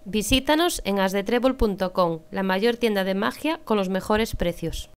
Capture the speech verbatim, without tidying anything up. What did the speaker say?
Visítanos en as de trébol punto com, la mayor tienda de magia con los mejores precios.